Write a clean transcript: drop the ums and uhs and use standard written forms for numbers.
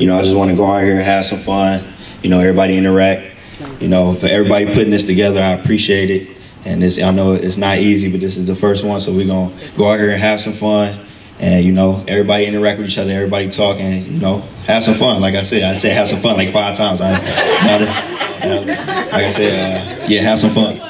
You know, I just want to go out here and have some fun. You know, everybody interact. You know, for everybody putting this together, I appreciate it. And this, I know it's not easy, but this is the first one, so we're gonna go out here and have some fun. And you know, everybody interact with each other, everybody talking, you know, have some fun. Like I said have some fun like 5 times. Like I said, yeah, have some fun.